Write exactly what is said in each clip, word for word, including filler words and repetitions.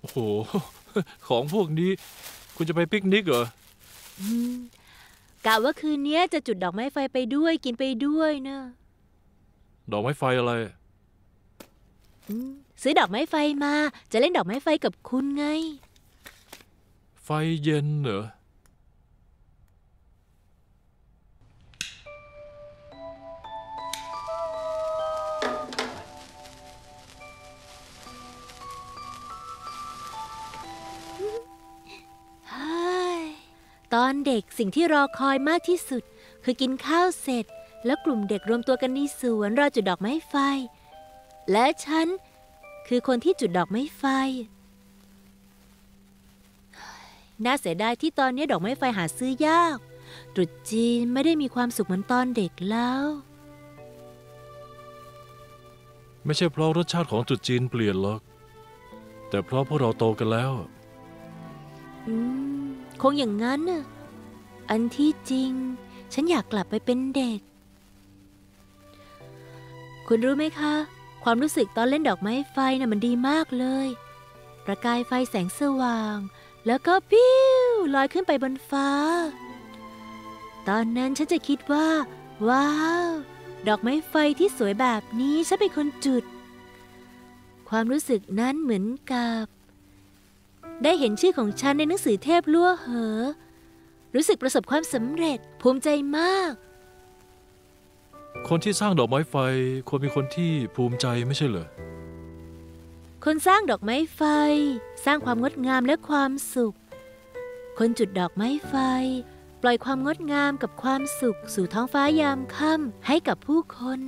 โหของพวกนี้คุณจะไปปิกนิกเหรออืมกะว่าคืนนี้จะจุดดอกไม้ไฟไปด้วยกินไปด้วยนะดอกไม้ไฟอะไรซื้อดอกไม้ไฟมาจะเล่นดอกไม้ไฟกับคุณไงไฟเย็นเหรอตอนเด็กสิ่งที่รอคอยมากที่สุดคือกินข้าวเสร็จแล้วกลุ่มเด็กรวมตัวกันในสวนรอจุดดอกไม้ไฟและฉันคือคนที่จุดดอกไม้ไฟน่าเสียดายที่ตอนนี้ดอกไม้ไฟหาซื้อยากตรุษจีนไม่ได้มีความสุขเหมือนตอนเด็กแล้วไม่ใช่เพราะรสชาติของตรุษจีนเปลี่ยนหรอกแต่เพราะพวกเราโตกันแล้วอืมคงอย่างนั้นน่ะอันที่จริงฉันอยากกลับไปเป็นเด็กคุณรู้ไหมคะความรู้สึกตอนเล่นดอกไม้ไฟน่ะมันดีมากเลยประกายไฟแสงสว่างแล้วก็ปิ้วลอยขึ้นไปบนฟ้าตอนนั้นฉันจะคิดว่าว้าวดอกไม้ไฟที่สวยแบบนี้ฉันเป็นคนจุดความรู้สึกนั้นเหมือนกับได้เห็นชื่อของฉันในหนังสือเทพลั่วเหอรู้สึกประสบความสำเร็จภูมิใจมากคนที่สร้างดอกไม้ไฟควรเป็นคนที่ภูมิใจไม่ใช่เหรอคนสร้างดอกไม้ไฟสร้างความงดงามและความสุขคนจุดดอกไม้ไฟปล่อยความงดงามกับความสุขสู่ท้องฟ้ายามค่ำให้กับผู้คน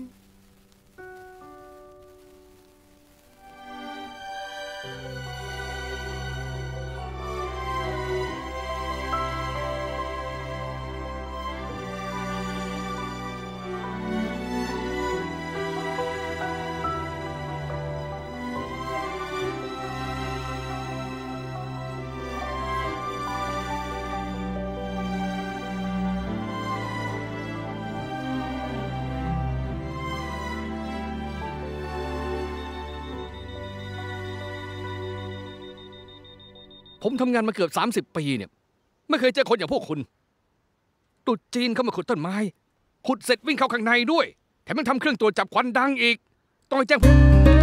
ผมทำงานมาเกือบสามสิบปีเนี่ยไม่เคยเจอคนอย่างพวกคุณตรุษจีนเข้ามาขุดต้นไม้ขุดเสร็จวิ่งเข้าข้างในด้วยแถมยังทำเครื่องตรวจจับควันดังอีกต้องแจ้ง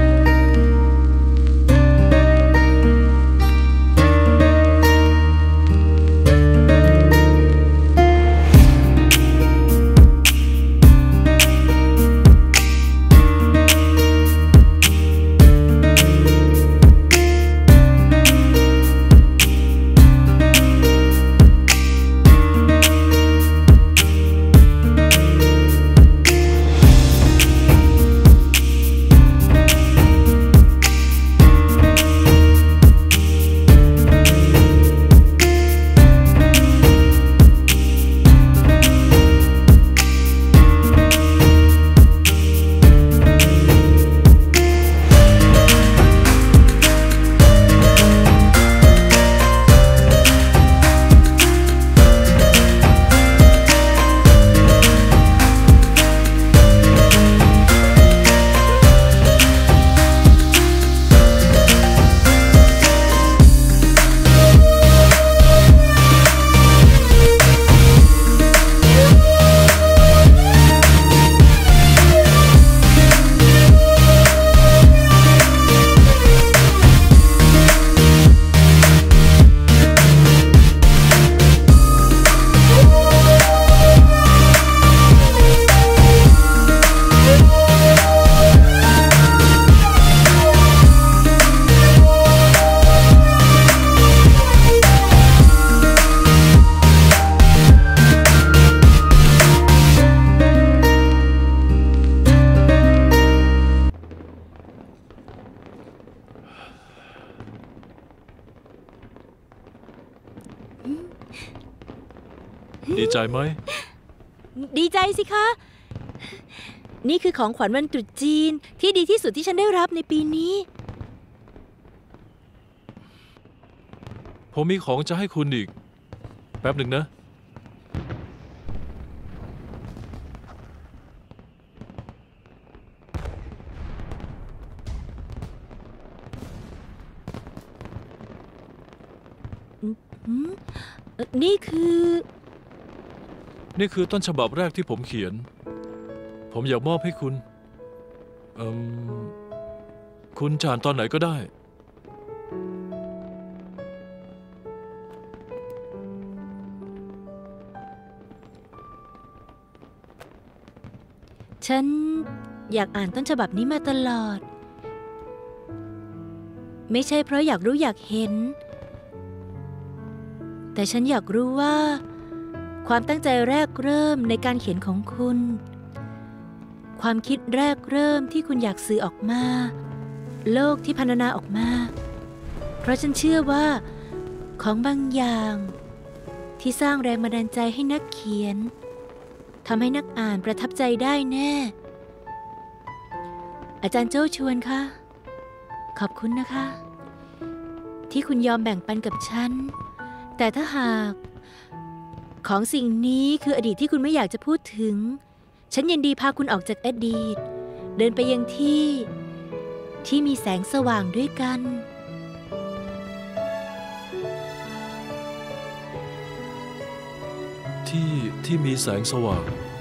ดีใจไหมดีใจสิคะนี่คือของขวัญวันตรุษจีนที่ดีที่สุดที่ฉันได้รับในปีนี้ผมมีของจะให้คุณอีกแป๊บหนึ่งนะอืมเอ่อนี่คือนี่คือต้นฉบับแรกที่ผมเขียน ผมอยากมอบให้คุณเอืมคุณจะอ่านตอนไหนก็ได้ฉันอยากอ่านต้นฉบับนี้มาตลอด ไม่ใช่เพราะอยากรู้อยากเห็น แต่ฉันอยากรู้ว่า ความตั้งใจแรกเริ่มในการเขียนของคุณ ความคิดแรกเริ่มที่คุณอยากสื่อออกมา โลกที่พรรณนาออกมา เพราะฉันเชื่อว่า ของบางอย่าง ที่สร้างแรงบันดาลใจให้นักเขียนทำให้นักอ่านประทับใจได้แน่ อาจารย์โจ้ชวนคะขอบคุณนะคะ ที่คุณยอมแบ่งปันกับฉัน แต่ถ้าหาก ของสิ่งนี้คืออดีตที่คุณไม่อยากจะพูดถึง ฉันยินดีพาคุณออกจากอดีต เดินไปยังที่ ที่มีแสงสว่างด้วยกันที่ที่มีแสงสว่าง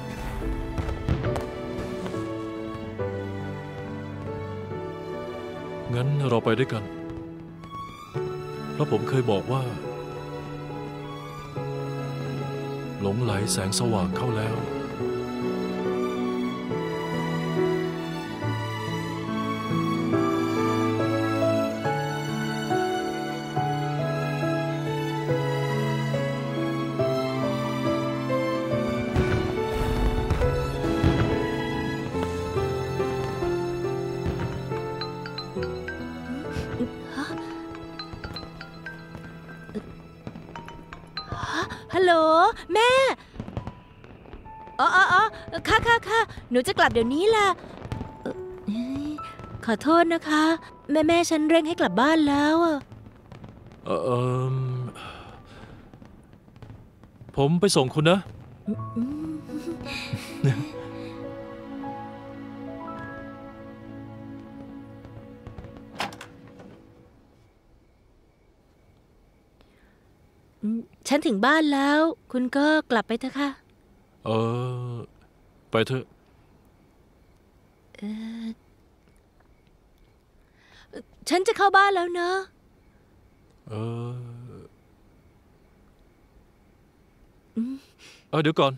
งั้นเราไปด้วยกัน เพราะผมเคยบอกว่า หลงไหลแสงสว่างเข้าแล้วฮัลโหลแม่อ๋ออ๋ออ๋อค่ะค่ะค่ะหนูจะกลับเดี๋ยวนี้ล่ะเอ่อเอ้ยขอโทษนะคะ แม่แม่ฉันเร่งให้กลับบ้านแล้วอะเออเอิ่มผมไปส่งคุณนะอืมอืมฉันถึงบ้านแล้ว คุณก็กลับไปเถอะค่ะเออ ไปเถอะเออฉันจะเข้าบ้านแล้วเนอะเออเออเดี๋ยวก่อน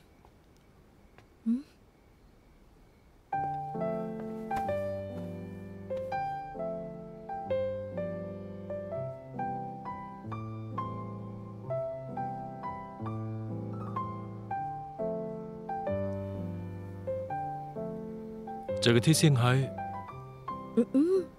เจอกันที่เซี่ยงไฮ้อืม